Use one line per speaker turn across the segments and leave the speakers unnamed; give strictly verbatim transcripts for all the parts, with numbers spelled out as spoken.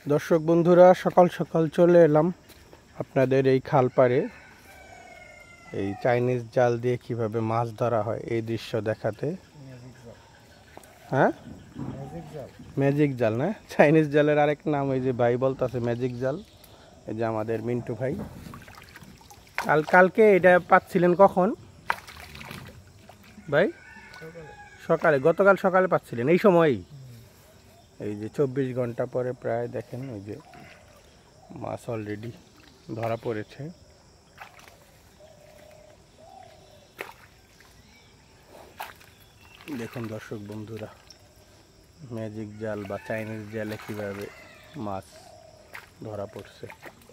দর্শক বন্ধুরা, সকাল সকাল চলে এলাম আপনাদের এই খাল পাড়ে এই চাইনিজ জাল দিয়ে কিভাবে মাছ ধরা হয় এই দৃশ্য দেখাতে। হ্যাঁ, ম্যাজিক জাল না, চাইনিজ জালের আরেক নাম এই যে ভাই বলতেছে ম্যাজিক জাল। এই যে আমাদের মিন্টু ভাই কাল কালকে এটা পাচ্ছিলেন কখন ভাই? সকালে, গতকাল সকালে পাচ্ছিলেন এই সময়ই। এই যে চব্বিশ ঘন্টা পরে প্রায় দেখেন ওই যে মাছ অলরেডি ধরা পড়েছে। দেখুন দর্শক বন্ধুরা, ম্যাজিক জাল বা চাইনিজ জালে কিভাবে মাছ ধরা পড়ছে।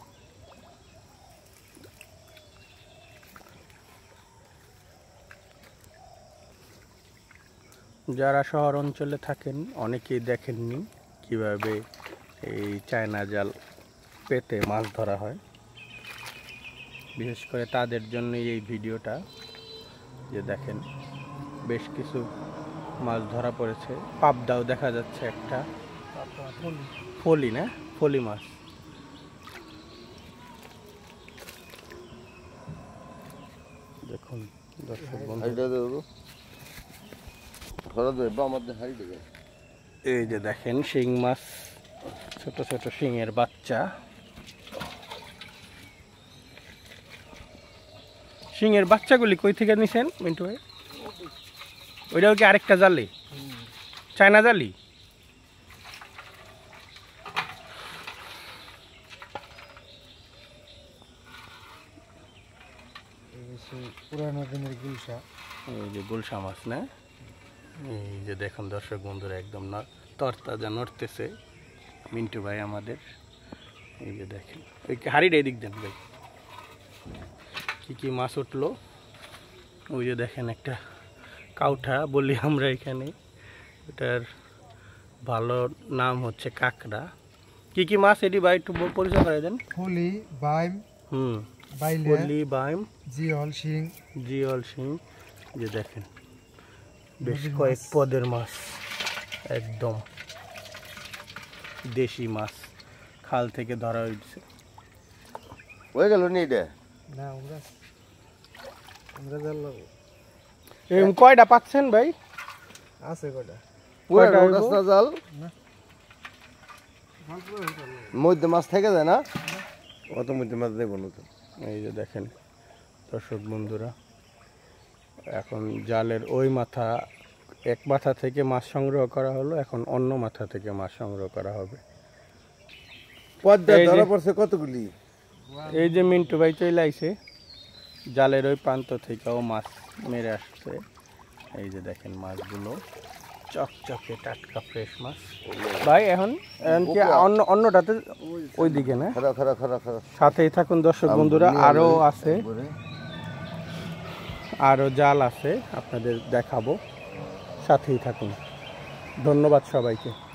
যারা শহর অঞ্চলে থাকেন অনেকেই দেখেননি কিভাবে এই চায়না জাল পেতে মাছ ধরা হয়। বিশেষ করে তাদের জন্যই এই ভিডিওটা। যে দেখেন বেশ কিছু মাছ ধরা পড়েছে, পাবদাও দেখা যাচ্ছে একটা, ফলি না, ফলি মাছ। দেখুন দর্শক বন্ধু, এই যে দেখেন শিং মাছ, ছোট ছোট শিঙের বাচ্চা। শিঙের বাচ্চাগুলি কই থেকে নিছেন মিন্টু ভাই? ওইটাও কি আরেকটা জালি, চায়না জালি?
পুরানো দিনের গুলশা।
এই যে গুলশা মাছ না? এই যে দেখুন দর্শক বন্ধুরা, একদম তরতাজা নড়তেছে মিন্টু ভাই আমাদের। এই যে দেখেন ওই হাড়িটা এদিক দেন ভাই, কি কি মাছ উঠলো। ওই যে দেখেন একটা কাউঠা বলি আমরা এখানে, এটার ভালো নাম হচ্ছে কাঁকড়া। কি কি মাছ এটি ভাই একটু পরিচয় করে দেন।
ফলি, বাইম,
হুম,
বাইলে,
ফলি, বাইম,
জিওল, শিং,
জিওল, শিং। যে দেখেন বেশ কয়েক পদের মাছ, একদম দেশি মাছ খাল থেকে ধরা হয়েছে।
হয়ে গেল নি এটা?
না, আমরা আমরা জাল লাগো।
এরকম কয়টা পাচ্ছেন ভাই?
আছে কয়টা?
পুরা গাছটা জাল মধ্যে মাছ থেকে যায় না, অত মধ্যে মাছ দেবো না তো।
এই যে দেখেন দর্শক বন্ধুরা, এখন জালের ওই মাথা, এক মাথা থেকে মাছ সংগ্রহ করা হলো, এখন অন্য মাথা থেকে মাছ সংগ্রহ করা হবে।
পদ্মা ধরা পড়ছে কতগুলি।
এই যে মিন্টু ভাই চলে আইছে জালের ওই প্রান্ত থেকেও মাছ মেরে আসছে। এই যে দেখেন মাছগুলো চকচকে টাটকা ফ্রেশ মাছ ভাই। এখন এখন কি অন্য অন্যটাতে ওই দিকে না,
খারাপ খারাপ খারাপ খারাপ।
সাথেই থাকুন দর্শক বন্ধুরা, আরো আছে, আরো জাল আছে আপনাদের দেখাবো, সাথেই থাকুন। ধন্যবাদ সবাইকে।